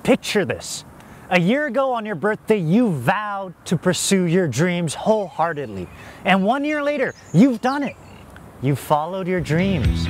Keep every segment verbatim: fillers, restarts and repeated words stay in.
Picture this. A year ago on your birthday, you vowed to pursue your dreams wholeheartedly. And one year later, you've done it. You followed your dreams.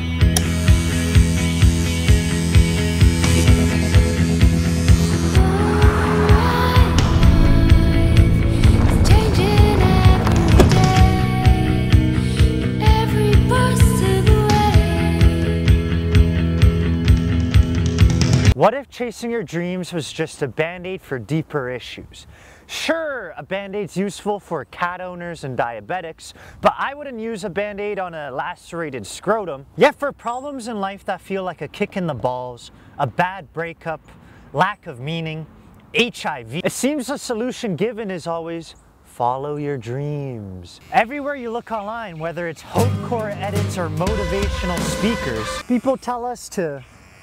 What if chasing your dreams was just a band-aid for deeper issues? Sure, a band-aid's useful for cat owners and diabetics, but I wouldn't use a band-aid on a lacerated scrotum. Yet for problems in life that feel like a kick in the balls, a bad breakup, lack of meaning, H I V, it seems the solution given is always follow your dreams. Everywhere you look online, whether it's hopecore edits or motivational speakers, people tell us to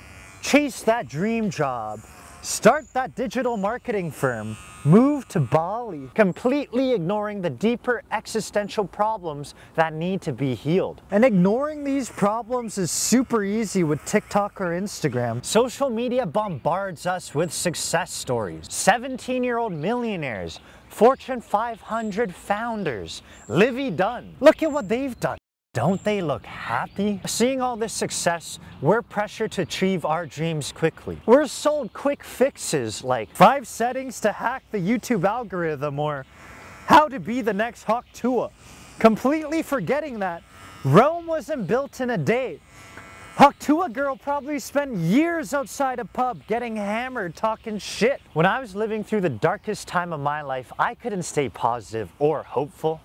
chase that dream job, start that digital marketing firm, move to Bali, completely ignoring the deeper existential problems that need to be healed. And ignoring these problems is super easy with TikTok or Instagram. Social media bombards us with success stories. seventeen-year-old millionaires, Fortune five hundred founders, Livy Dunn. Look at what they've done. Don't they look happy? Seeing all this success, we're pressured to achieve our dreams quickly. We're sold quick fixes like five settings to hack the YouTube algorithm or how to be the next Hawk Tuah, completely forgetting that Rome wasn't built in a day. Hawk Tuah girl probably spent years outside a pub getting hammered talking shit. When I was living through the darkest time of my life, I couldn't stay positive or hopeful.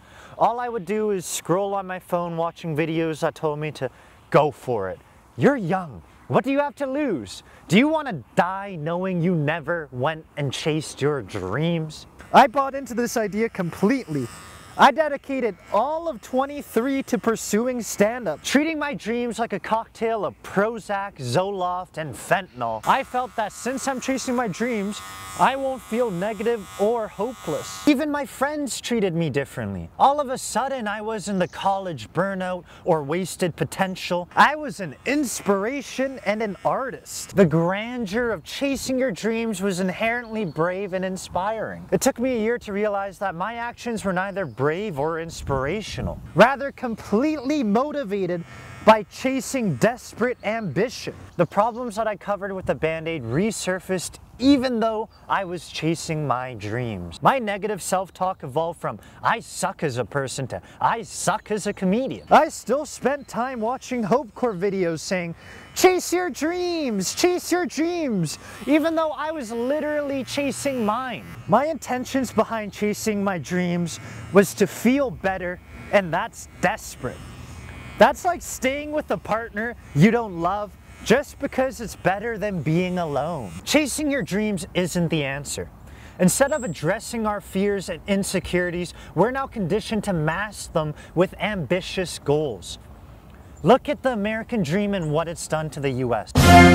All I would do is scroll on my phone watching videos that told me to go for it. You're young. What do you have to lose? Do you want to die knowing you never went and chased your dreams? I bought into this idea completely. I dedicated all of twenty-three to pursuing stand-up, treating my dreams like a cocktail of Prozac, Zoloft, and fentanyl. I felt that since I'm chasing my dreams, I won't feel negative or hopeless. Even my friends treated me differently. All of a sudden, I wasn't the college burnout or wasted potential. I was an inspiration and an artist. The grandeur of chasing your dreams was inherently brave and inspiring. It took me a year to realize that my actions were neither brave brave or inspirational, rather completely motivated by chasing desperate ambition. The problems that I covered with the Band-Aid resurfaced even though I was chasing my dreams. My negative self-talk evolved from I suck as a person to I suck as a comedian. I still spent time watching hopecore videos saying, chase your dreams, chase your dreams, even though I was literally chasing mine. My intentions behind chasing my dreams was to feel better, and that's desperate. That's like staying with a partner you don't love just because it's better than being alone. Chasing your dreams isn't the answer. Instead of addressing our fears and insecurities, we're now conditioned to mask them with ambitious goals. Look at the American dream and what it's done to the U S.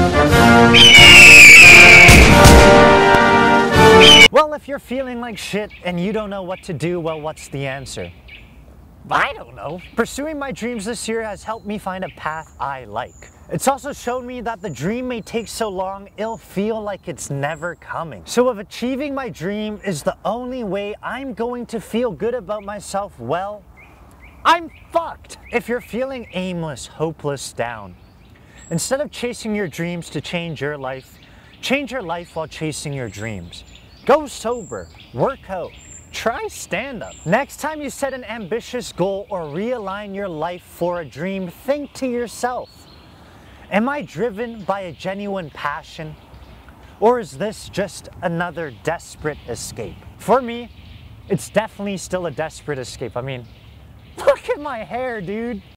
Well, if you're feeling like shit and you don't know what to do, well, what's the answer? I don't know. Pursuing my dreams this year has helped me find a path I like. It's also shown me that the dream may take so long, it'll feel like it's never coming. So if achieving my dream is the only way I'm going to feel good about myself, well, I'm fucked. If you're feeling aimless, hopeless, down, instead of chasing your dreams to change your life, change your life while chasing your dreams. Go sober, work out, try stand-up. Next time you set an ambitious goal or realign your life for a dream, think to yourself, am I driven by a genuine passion? Or is this just another desperate escape? For me, it's definitely still a desperate escape. I mean, look at my hair, dude.